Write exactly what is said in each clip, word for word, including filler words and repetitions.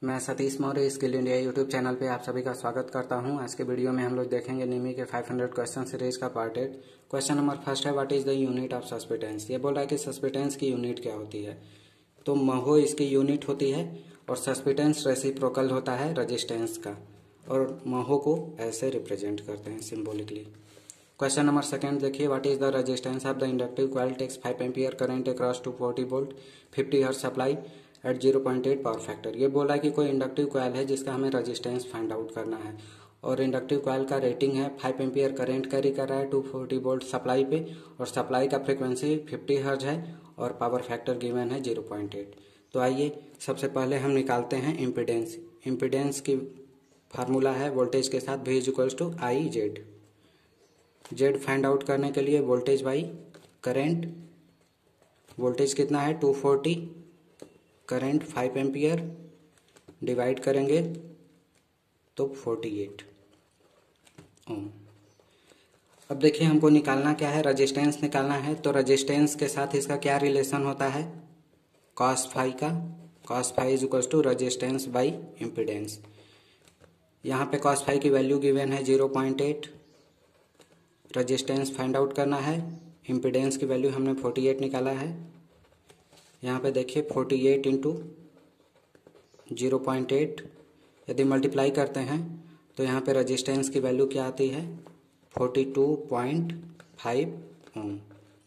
मैं Satish Maurya skill India YouTube channel पे आप सभी का स्वागत करता हूं। आज के वीडियो में हम लोग देखेंगे निमी के पाँच सौ क्वेश्चन सीरीज का part eight. Question number first है, what is the unit of susceptance. ये बोल रहा है कि सस्पिटेंस की यूनिट क्या होती है। तो महो इसकी यूनिट होती है और सस्पिटेंस रेसिप्रोकल होता है रजिस्टेंस का, और महो को ऐसे रिप्रेजेंट करते हैं सिम्बोलिकली। क्वेश्चन नंबर सेकंड देखिए, what is the resistance of the inductive coil takes five ampere current across two forty volt fifty hertz supply at zero point eight power factor. ये बोला कि कोई इंडक्टिव कॉइल है जिसका हमें resistance find out करना है, और इंडक्टिव कॉइल का रेटिंग है फाइव एम्पियर करंट कैरी कर रहा है टू फोर्टी वोल्ट सप्लाई पे, और सप्लाई का फ्रीक्वेंसी फिफ्टी हर्ट्ज है और पावर फैक्टर गिवन है जीरो पॉइंट एट। तो आइए सबसे पहले हम निकालते हैं इम्पीडेंस। इम्पीडेंस की फार्मूला है वोल्टेज के साथ V is equals to I Z. Z find out करने के लिए वोल्टेज बाई करंट, वोल्टेज कितना है two forty, current five ampere, divide करेंगे तो फोर्टी एट ओम। अब देखिए हमको निकालना क्या है, रेजिस्टेंस निकालना है। तो रेजिस्टेंस के साथ इसका क्या रिलेशन होता है, कॉस फाई का। Cos phi is equals to resistance by impedance. यहाँ पे कॉस फाई की वैल्यू गिवन है zero point eight, resistance find out करना है, इम्पीडेंस की वैल्यू हमने फोर्टी एट निकाला है। यहाँ पे देखिए forty eight into zero point eight, यदि मल्टीप्लाई करते हैं तो यहाँ पे रेजिस्टेंस की वैल्यू क्या आती है forty two point five ohm.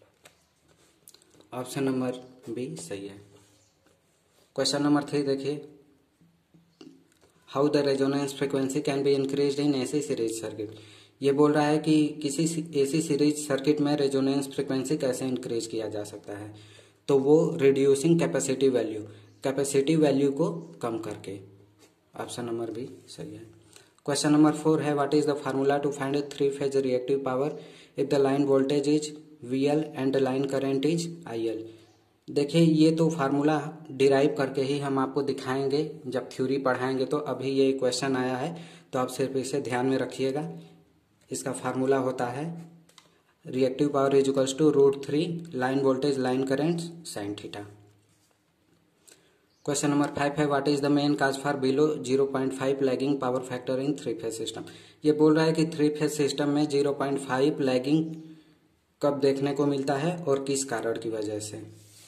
Option number B सही है। क्वेश्चन नंबर थ्री देखिए, how the resonance frequency can be increased in AC series circuit. ये बोल रहा है कि किसी एसी सीरीज सर्किट में रेजोनेंस फ्रीक्वेंसी कैसे इंक्रीज किया जा सकता है। तो वो reducing capacity value, capacity value को कम करके। ऑप्शन नंबर बी सही है। क्वेश्चन नंबर फोर है, what is the formula to find three phase reactive power if the line voltage is V L and the line current is I L. देखिए ये तो formula derive करके ही हम आपको दिखाएंगे जब थ्योरी पढ़ाएंगे। तो अभी ये क्वेश्चन आया है तो आप सिर्फ इसे ध्यान में रखिएगा। इसका फार्मूला होता है reactive power is equals to root three line voltage line current sine theta. Question number five है, what is the main cause for below zero point five lagging power factor in three phase system. ये बोल रहा है कि three phase system में zero point five lagging कब देखने को मिलता है और किस कारण की वजह से।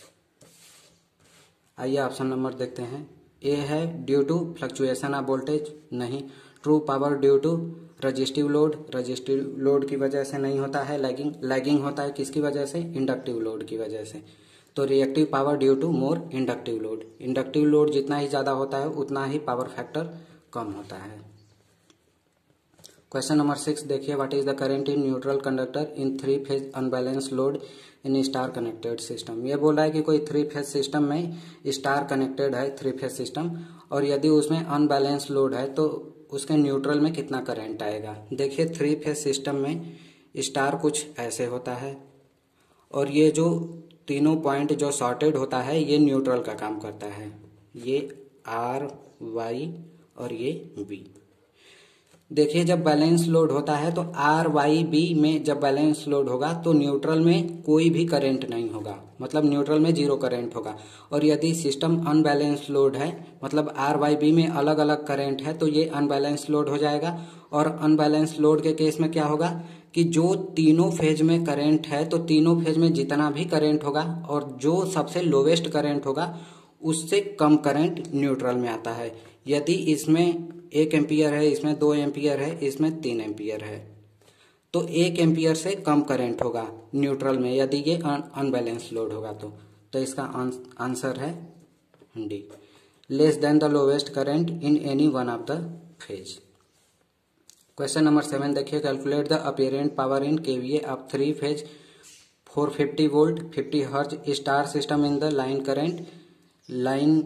आइए ऑप्शन नंबर देखते हैं। ए है due to fluctuation of voltage, नहीं। True power due to resistive load, resistive load की वजह से नहीं होता है लैगिंग। लैगिंग होता है किसकी वजह से, इंडक्टिव लोड की वजह से। तो reactive power due to more inductive load, inductive load जितना ही ज्यादा होता है उतना ही पावर फैक्टर कम होता है। क्वेश्चन नंबर सिक्स देखिए, what is the current in neutral conductor in three phase unbalance load in star connected system. ये बोल रहा है कि कोई थ्री फेज सिस्टम में स्टार कनेक्टेड है थ्री फेज सिस्टम, और यदि उसमें अनबैलेंस लोड है तो उसके न्यूट्रल में कितना करंट आएगा। देखिए थ्री फेज सिस्टम में स्टार कुछ ऐसे होता है, और ये जो तीनों पॉइंट जो शॉर्टेड होता है ये न्यूट्रल का काम करता है। ये आर वाई और ये बी। देखिए जब बैलेंस लोड होता है तो आर वाई बी में जब बैलेंस लोड होगा तो न्यूट्रल में कोई भी करंट नहीं होगा, मतलब न्यूट्रल में जीरो करंट होगा। और यदि सिस्टम अनबैलेंस लोड है, मतलब आर वाई बी में अलग अलग करंट है, तो ये अनबैलेंस लोड हो जाएगा। और अनबैलेंस लोड के केस में क्या होगा कि जो तीनों फेज में करंट है तो तीनों फेज में जितना भी करंट होगा और जो सबसे लोवेस्ट करंट होगा उससे कम करंट न्यूट्रल में आता है। यदि इसमें एक एम्पियर है, इसमें दो एम्पियर है, इसमें तीन एम्पियर है, तो एक एम्पियर से कम करंट होगा न्यूट्रल में यदि ये अनबैलेंस लोड होगा। तो तो इसका आंसर है D, less than the lowest current in any one of the phase. Question number seven देखिए, calculate the apparent power in kVA of three phase four fifty volt fifty hertz star system in the line current. Line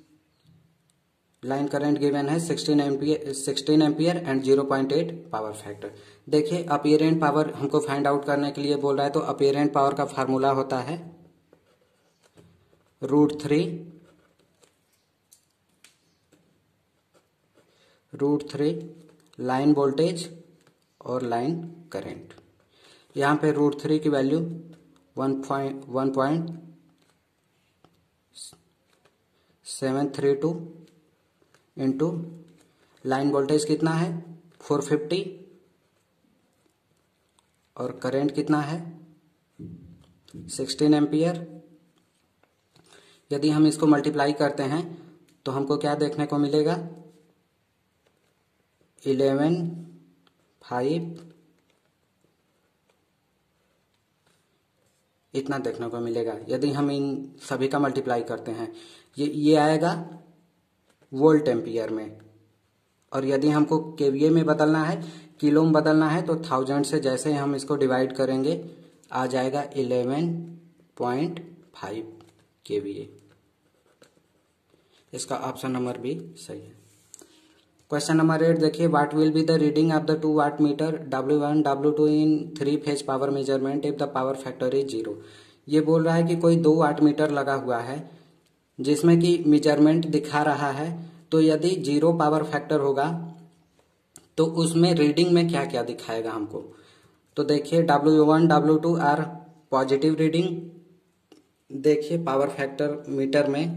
line current given है sixteen ampere sixteen ampere and zero point eight power factor. देखिए apparent power हमको find out करने के लिए बोल रहा है, तो अपीरेंट पावर का फार्मूला होता है root three root three line voltage और लाइन करंट। यहाँ पे रूट थ्री की value one point one point seven three two into line voltage कितना है फोर फिफ्टी और करंट कितना है सिक्सटीन एम्पियर। यदि हम इसको मल्टीप्लाई करते हैं तो हमको क्या देखने को मिलेगा, इलेवन फाइव इतना देखने को मिलेगा। यदि हम इन सभी का मल्टीप्लाई करते हैं ये ये आएगा वोल्ट एम्पियर में, और यदि हमको केवीए में बदलना है, किलो में बदलना है, तो थाउजेंड से जैसे हम इसको डिवाइड करेंगे आ जाएगा इलेवन पॉइंट फाइव केवीए। इसका ऑप्शन नंबर बी सही है। क्वेश्चन नंबर एट देखिए, what will be the reading of the two watt meter W one W two in three phase power measurement if the power factor is zero. ये बोल रहा है कि कोई दो वाट मीटर लगा हुआ है जिसमें कि मेजरमेंट दिखा रहा है, तो यदि जीरो पावर फैक्टर होगा तो उसमें रीडिंग में क्या क्या दिखाएगा हमको। तो देखिए W one W two are positive reading. देखिए पावर फैक्टर मीटर में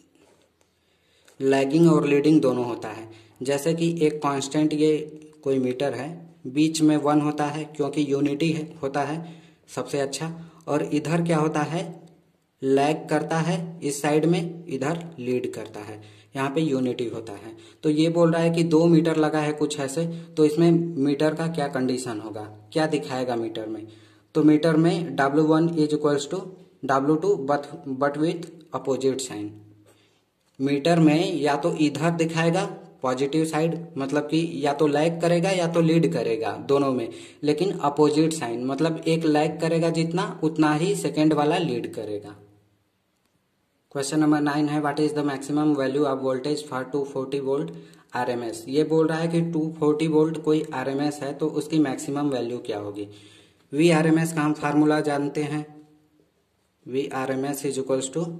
लैगिंग और लीडिंग दोनों होता है। जैसे कि एक कांस्टेंट ये कोई मीटर है, बीच में वन होता है क्योंकि यूनिटी है होता है सबसे अच्छा, और इधर क्या होता है लैग करता है इस साइड में, इधर लीड करता है, यहाँ पे यूनिटी होता है। तो ये बोल रहा है कि दो मीटर लगा है कुछ ऐसे, तो इसमें मीटर का क्या कंडीशन होगा, क्या दिखाएगा मीटर में। तो मीटर में W one is equals to W two but but with opposite sign. Meter में या तो इधर दिखाएगा पॉजिटिव साइड, मतलब कि या तो लैग करेगा या तो लीड करेगा दोनों में, लेकिन अपोजिट साइन मतलब एक लैग करेगा जितना उतना ही सेकेंड वाला लीड करेगा। क्वेश्चन नंबर नाइन है, what is the maximum value of voltage for two forty volt RMS. ये बोल रहा है कि टू फोर्टी वोल्ट कोई आरएमएस है तो उसकी मैक्सिमम वैल्यू क्या होगी। वी आरएमएस का हम फार्मूला जानते हैं, V RMS is equals to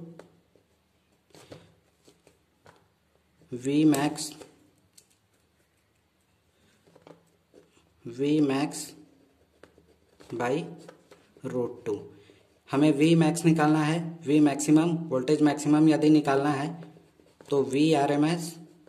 V max V max by root two. हमें वी मैक्स निकालना है, वी मैक्सिमम वोल्टेज मैक्सिमम यदि निकालना है तो V R M S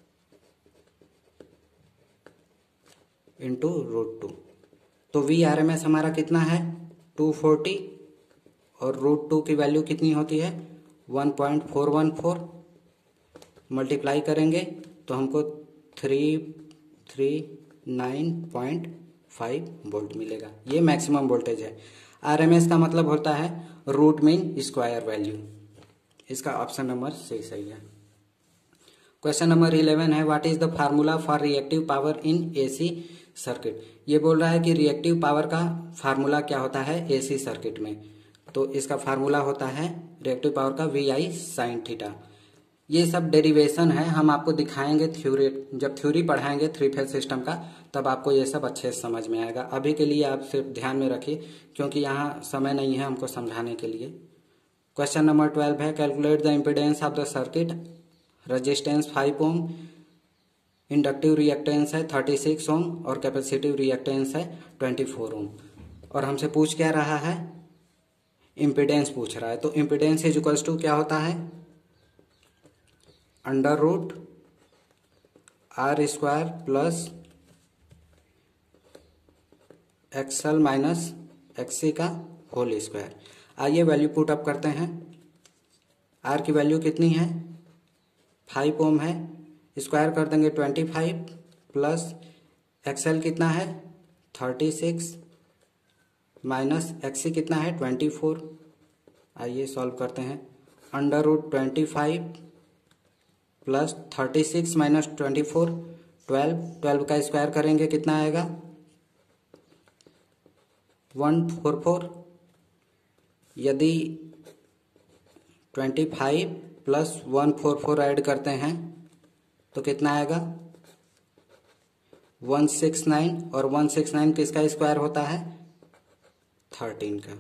into root two. तो वी आर एम एस हमारा कितना है टू फोर्टी और रूट टू की वैल्यू कितनी होती है one point four one four. Multiply करेंगे तो हमको three three nine point five volt मिलेगा। ये मैक्सिमम वोल्टेज है। आरएमएस का मतलब होता है रूट मीन स्क्वायर वैल्यू। इसका ऑप्शन नंबर सी सही है। क्वेश्चन नंबर इलेवन है, what is the formula for reactive power in AC circuit. ये बोल रहा है कि रिएक्टिव पावर का फार्मूला क्या होता है एसी सर्किट में। तो इसका फार्मूला होता है रिएक्टिव पावर का वी आई साइन थीटा। ये सब डेरिवेशन है, हम आपको दिखाएंगे थ्योरी, जब थ्योरी पढ़ाएंगे थ्री फेज सिस्टम का तब आपको ये सब अच्छे से समझ में आएगा। अभी के लिए आप सिर्फ ध्यान में रखिए क्योंकि यहाँ समय नहीं है हमको समझाने के लिए। क्वेश्चन नंबर ट्वेल्व है, calculate the impedance of the circuit. Resistance five ohm, inductive reactance है थर्टी सिक्स ओम और कैपेसिटिव रिएक्टेंस है ट्वेंटी फोर ओम। और हमसे पूछ क्या रहा है, इम्पीडेंस पूछ रहा है। तो इम्पीडेंस इज इक्वल्स टू क्या होता है under root R square plus XL minus XC का होल स्क्वायर। आइए वैल्यू पुट अप करते हैं। आर की वैल्यू कितनी है फाइव ओम है, स्क्वायर कर देंगे ट्वेंटी फाइव प्लस एक्सएल कितना है थर्टी सिक्स माइनस एक्सी कितना है ट्वेंटी फोर। आइए सॉल्व करते हैं। Under root twenty five plus thirty six minus twenty four twelve, twelve का स्क्वायर करेंगे कितना आएगा वन फोर फोर। यदि twenty five plus one four four add करते हैं तो कितना आएगा वन सिक्स नाइन, और वन सिक्स नाइन किसका स्क्वायर होता है थर्टीन का।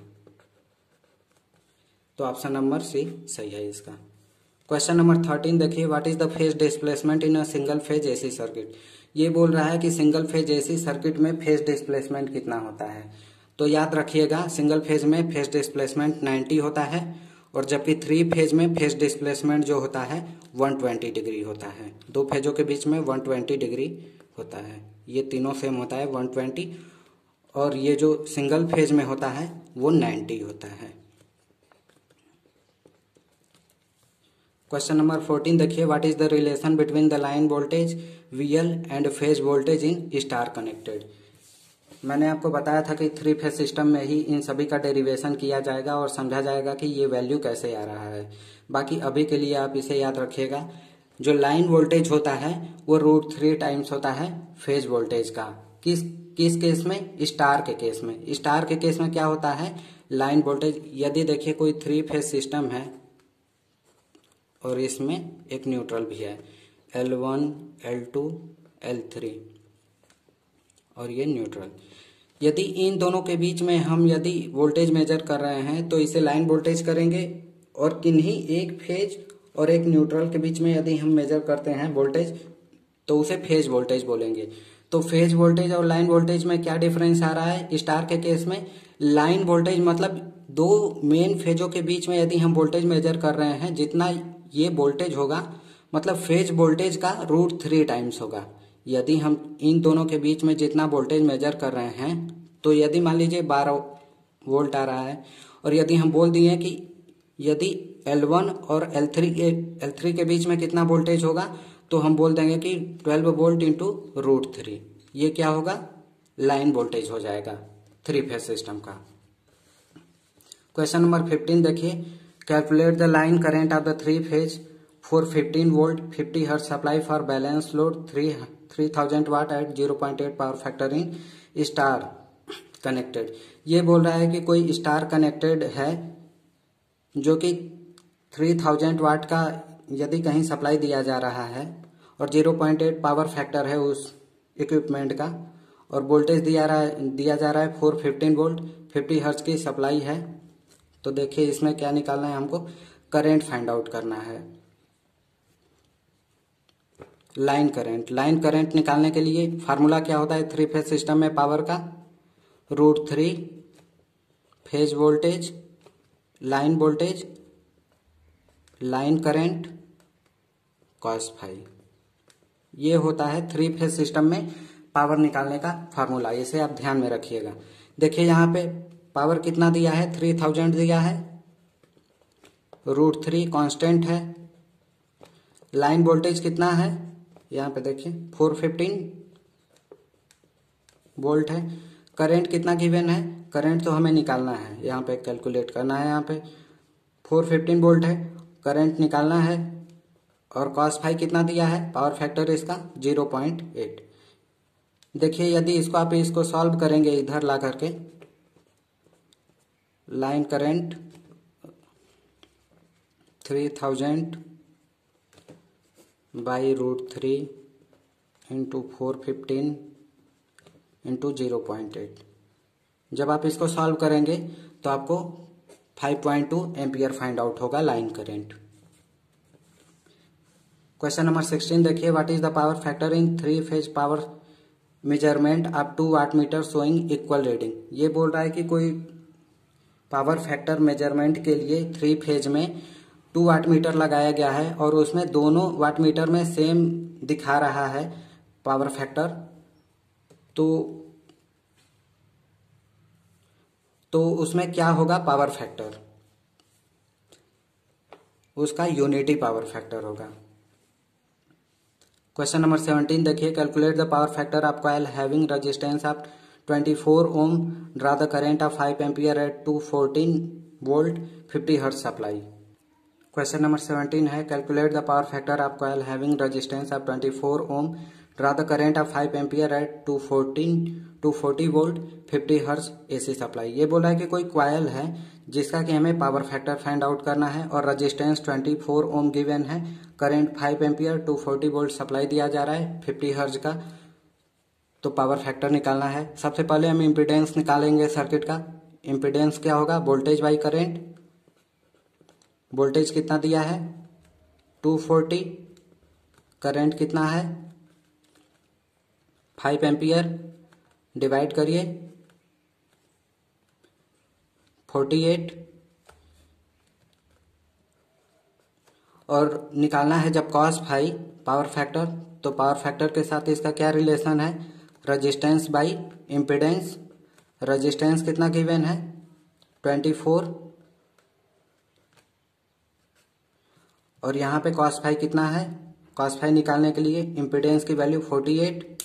तो ऑप्शन नंबर सी सही है इसका। क्वेश्चन नंबर थर्टीन देखिए, what is the phase displacement in a single phase AC circuit. ये बोल रहा है कि सिंगल फेज एसी सर्किट में फेज डिस्प्लेसमेंट कितना होता है। तो याद रखिएगा सिंगल फेज में फेज डिस्प्लेसमेंट नाइन्टी होता है और जबकि थ्री फेज में फेज डिस्प्लेसमेंट जो होता है वन ट्वेंटी डिग्री होता है। दो फेजों के बीच में वन ट्वेंटी डिग्री होता है। ये तीनों सेम होता है वन ट्वेंटी, और ये जो सिंगल फेज में होता है वो नाइन्टी होता है। क्वेश्चन नंबर फोर्टीन देखिए, what is the relation between the line voltage V L and phase voltage in star connected. मैंने आपको बताया था कि थ्री फेज सिस्टम में ही इन सभी का डेरिवेशन किया जाएगा और समझा जाएगा कि ये वैल्यू कैसे आ रहा है। बाकी अभी के लिए आप इसे याद रखिएगा, जो लाइन वोल्टेज होता है वो रूट थ्री टाइम्स होता है फेज वोल्टेज का। किस किस केस में? स्टार के केस में। स्टार के केस में क्या होता है, लाइन वोल्टेज, यदि देखिए कोई थ्री फेज सिस्टम है और इसमें एक न्यूट्रल भी है, L one, L two, L three, और ये न्यूट्रल। यदि इन दोनों के बीच में हम यदि वोल्टेज मेजर कर रहे हैं तो इसे लाइन वोल्टेज करेंगे, और किन्हीं एक फेज और एक न्यूट्रल के बीच में यदि हम मेजर करते हैं वोल्टेज तो उसे फेज वोल्टेज बोलेंगे। तो फेज वोल्टेज और लाइन वोल्टेज में क्या डिफरेंस आ रहा है? स्टार के केस में लाइन वोल्टेज मतलब दो मेन फेजों के बीच में यदि हम वोल्टेज मेजर कर रहे हैं, जितना ये वोल्टेज होगा मतलब फेज वोल्टेज का रूट थ्री टाइम्स होगा। यदि हम इन दोनों के बीच में जितना वोल्टेज मेजर कर रहे हैं, तो यदि मान लीजिए बारह वोल्ट आ रहा है, और यदि हम बोल दिए कि यदि एल वन और एल थ्री के एल थ्री के बीच में कितना वोल्टेज होगा, तो हम बोल देंगे कि twelve volt into root three. ये क्या होगा? लाइन वोल्टेज हो जाएगा थ्री फेज सिस्टम का। क्वेश्चन नंबर फिफ्टीन देखिए, calculate the line current of the three phase four fifteen volt fifty hertz supply for balance load three thousand watt at zero point eight power factor in star connected. ये बोल रहा है कि कोई star connected है जो कि three thousand वाट का यदि कहीं सप्लाई दिया जा रहा है और zero point eight power factor है उस इक्विपमेंट का, और वोल्टेज दिया रहा है दिया जा रहा है four fifteen volt, fifty hertz की सप्लाई है। तो देखिए इसमें क्या निकालना है हमको, करंट फाइंड आउट करना है, लाइन करंट। लाइन करंट निकालने के लिए फार्मूला क्या होता है थ्री फेज सिस्टम में पावर का? Root three phase voltage, line voltage, line current, cos phi. ये होता है थ्री फेज सिस्टम में पावर निकालने का फार्मूला। इसे आप ध्यान में रखिएगा। देखिए यहाँ पे पावर कितना दिया है, थ्री थाउजेंड दिया है, रूट थ्री कॉन्स्टेंट है, लाइन वोल्टेज कितना है यहाँ पे देखिए फोर फिफ्टीन वोल्ट है, करंट कितना गिवन है, करंट तो हमें निकालना है, यहाँ पे कैलकुलेट करना है। यहाँ पे फोर फिफ्टीन वोल्ट है, करंट निकालना है, और कॉस फाइव कितना दिया है, पावर फैक्टर इसका जीरो पॉइंट एट। देखिए यदि इसको आप इसको सॉल्व करेंगे इधर ला करके, line current three thousand by root three into four fifteen into zero point eight. जब आप इसको सॉल्व करेंगे तो आपको five point two ampere find out होगा line current. Question number sixteen देखिए, what is the power factor in three phase power measurement of two watt meter showing equal reading. ये बोल रहा है कि कोई पावर फैक्टर मेजरमेंट के लिए थ्री फेज में टू वाट मीटर लगाया गया है और उसमें दोनों वाट मीटर में सेम दिखा रहा है पावर फैक्टर, तो तो उसमें क्या होगा पावर फैक्टर, उसका यूनिटी पावर फैक्टर होगा। क्वेश्चन नंबर सेवनटीन देखिए, calculate the power factor of coil having resistance of twenty four ohm, draw the current of five ampere at two fourteen volt fifty hertz supply. Question number seventeen है, calculate the power factor of coil having resistance of twenty four ohm, draw the current of five ampere at two fourteen two forty volt fifty hertz AC supply. ये बोला है कि कोई coil है जिसका कि हमें पावर फैक्टर फाइंड आउट करना है और resistance twenty four ohm given है, current five ampere two forty volt supply दिया जा रहा है फिफ्टी हर्ट्ज का, तो पावर फैक्टर निकालना है। सबसे पहले हम इम्पीडेंस निकालेंगे सर्किट का। इम्पीडेंस क्या होगा, वोल्टेज बाई करंट। वोल्टेज कितना दिया है टू फोर्टी, करंट कितना है फाइव एम्पियर, डिवाइड करिए फोर्टी एट, और निकालना है जब कॉस फाई पावर फैक्टर, तो पावर फैक्टर के साथ इसका क्या रिलेशन है, रजिस्टेंस बाई इम्पिडेंस। रजिस्टेंस कितना गिवन है, ट्वेंटी फोर, और यहाँ पे कॉस फाई कितना है, कॉस फाई निकालने के लिए इम्पिडेंस की वैल्यू फोर्टी एट,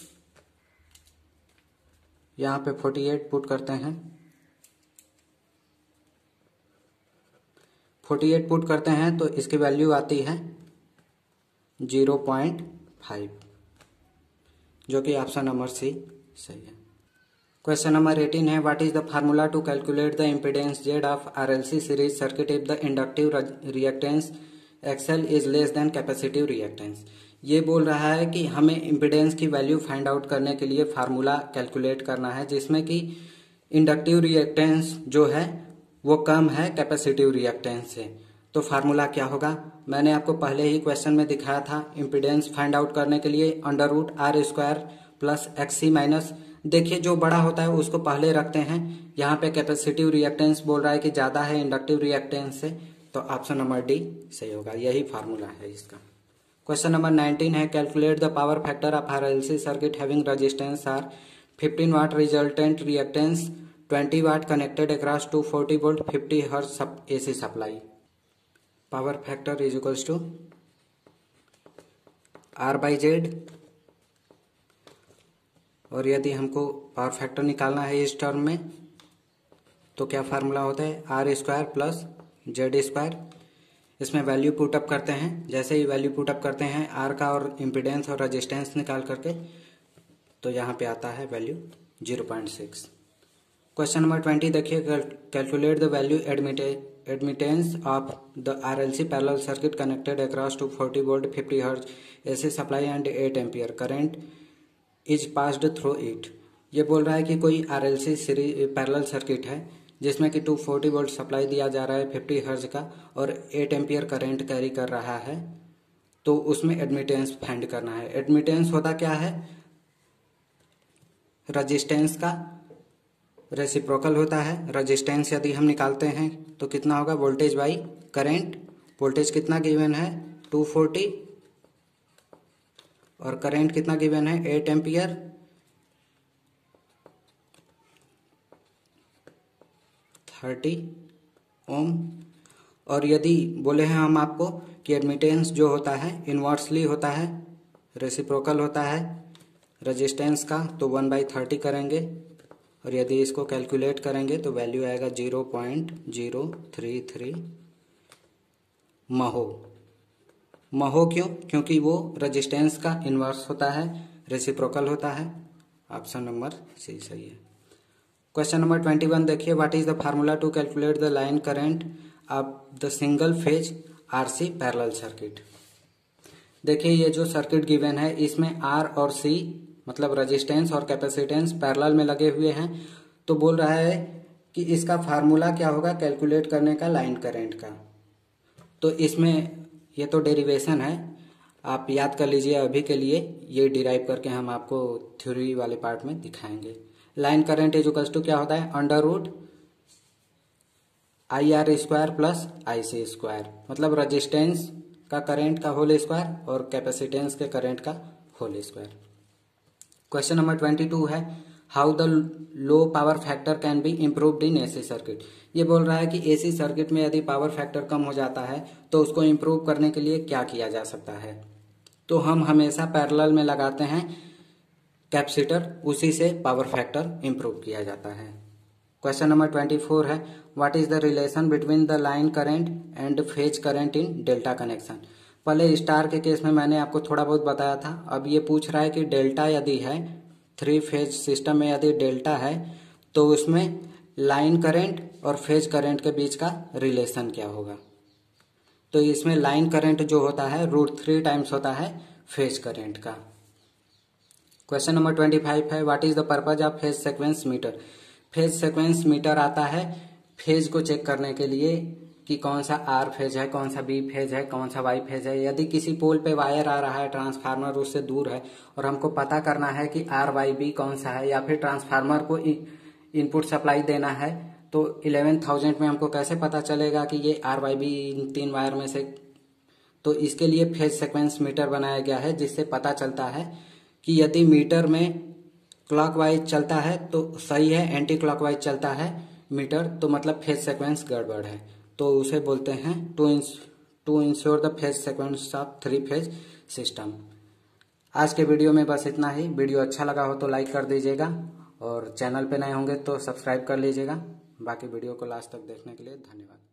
यहाँ पे फोर्टी एट पुट करते हैं, फोर्टी एट पुट करते हैं तो इसकी वैल्यू आती है ज़ीरो पॉइंट फाइव, जो कि ऑप्शन नंबर सी सही है। क्वेश्चन नंबर एटीन है, what is the formula to calculate the impedance Z of RLC series circuit if the inductive reactance XL is less than capacitive reactance. ये बोल रहा है कि हमें इम्पिडेंस की वैल्यू फाइंड आउट करने के लिए फार्मूला कैलकुलेट करना है जिसमें कि इंडक्टिव रिएक्टेंस जो है वो कम है कैपेसिटिव रिएक्टेंस से। तो फार्मूला क्या होगा, मैंने आपको पहले ही क्वेश्चन में दिखाया था। इम्पिडेंस फाइंड आउट करने के लिए under root R square plus X C minus, देखिए जो बड़ा होता है उसको पहले रखते हैं। यहाँ पे कैपेसिटिव रिएक्टेंस बोल रहा है कि ज्यादा है इंडक्टिव रिएक्टेंस से, तो ऑप्शन नंबर डी सही होगा, यही फार्मूला है इसका। क्वेश्चन नंबर नाइनटीन है, calculate the power factor of RLC circuit having resistance R fifteen watt resultant reactance twenty watt connected across two forty volt fifty hertz AC supply. Power factor is equals to R by Z, और यदि हमको power factor निकालना है इस term में तो क्या formula होता है, R square plus Z square. इसमें वैल्यू पुटअप करते हैं, जैसे ही वैल्यू पुटअप करते हैं आर का और इम्पिडेंस और रेजिस्टेंस निकाल करके, तो यहाँ पे आता है value zero point six. Question number twenty देखिए, calculate the value admittance of the RLC parallel circuit connected across two forty volt fifty hertz AC supply and eight ampere current is passed through it. ये बोल रहा है कि कोई RLC series parallel circuit है जिसमें कि टू फोर्टी वोल्ट सप्लाई दिया जा रहा है फिफ्टी हर्ट्ज का और एट एम्पियर करंट कैरी कर रहा है, तो उसमें एडमिटेंस फाइंड करना है। एडमिटेंस होता क्या है, रजिस्टेंस का रेसिप्रोकल होता है। रजिस्टेंस यदि हम निकालते हैं तो कितना होगा, वोल्टेज बाई करंट। वोल्टेज कितना गिवन है, टू फोर्टी, और करंट कितना गिवन है, एट एम्पियर। Thirty ohm. और यदि बोले हैं हम आपको कि एडमिटेंस जो होता है इनवर्सली होता है, रेसिप्रोकल होता है रेजिस्टेंस का, तो वन बाई थर्टी करेंगे, और यदि इसको कैलकुलेट करेंगे तो वैल्यू आएगा zero point zero three three mho. Mho क्यों, क्योंकि वो रेजिस्टेंस का इन्वर्स होता है, रेसिप्रोकल होता है। ऑप्शन नंबर सी सही है। क्वेश्चन नंबर ट्वेंटी वन देखिए, what is the formula to calculate the line current of the single phase RC parallel circuit. देखिए ये जो सर्किट गिवन है इसमें आर और सी मतलब रेजिस्टेंस और कैपेसिटेंस पैरेलल में लगे हुए हैं, तो बोल रहा है कि इसका फार्मूला क्या होगा कैलकुलेट करने का लाइन करंट का। तो इसमें ये तो डेरिवेशन है, आप याद कर लीजिए अभी के लिए, ये डिराइव करके हम आपको थ्योरी वाले पार्ट में दिखाएंगे। Line current is equals to क्या होता है, under root I R square plus I C square, मतलब रेजिस्टेंस का करंट का होल स्क्वायर और कैपेसिटेंस के करंट का whole square. Question number twenty two है, how the low power factor can be improved in AC circuit. ये बोल रहा है कि एसी सर्किट में यदि पावर फैक्टर कम हो जाता है तो उसको इम्प्रूव करने के लिए क्या किया जा सकता है। तो हम हमेशा पैरेलल में लगाते हैं कैपेसिटर, उसी से पावर फैक्टर इम्प्रूव किया जाता है। क्वेश्चन नंबर ट्वेंटी फोर है, what is the relation between the line current and phase current in delta connection. पहले स्टार के केस में मैंने आपको थोड़ा बहुत बताया था, अब ये पूछ रहा है कि डेल्टा यदि है, थ्री फेज सिस्टम में यदि डेल्टा है तो उसमें लाइन करंट और फेज करंट के बीच का रिलेशन क्या होगा। तो इसमें लाइन करंट जो होता है रूट थ्री टाइम्स होता है फेज करंट का। क्वेश्चन नंबर ट्वेंटी फाइव है, what is the purpose of phase sequence meter. Phase sequence meter आता है फेज को चेक करने के लिए कि कौन सा आर फेज है, कौन सा बी फेज है, कौन सा वाई फेज है। यदि किसी पोल पे वायर आ रहा है, ट्रांसफार्मर उससे दूर है और हमको पता करना है कि आर वाई बी कौन सा है, या फिर ट्रांसफार्मर को इनपुट सप्लाई देना है, तो इलेवन थाउजेंड में हमको कैसे पता चलेगा कि ये आर वाई बी इन तीन वायर में से तो इसके लिए फेज सीक्वेंस मीटर बनाया गया है, जिससे पता चलता है कि यदि मीटर में क्लॉकवाइज चलता है तो सही है, एंटी क्लॉकवाइज चलता है मीटर तो मतलब फेज सीक्वेंस गड़बड़ है। तो उसे बोलते हैं to to ensure the phase sequence of three phase system. आज के वीडियो में बस इतना ही। वीडियो अच्छा लगा हो तो लाइक कर दीजिएगा और चैनल पे नए होंगे तो सब्सक्राइब कर लीजिएगा। बाकी वीडियो को लास्ट तक देखने के लिए धन्यवाद।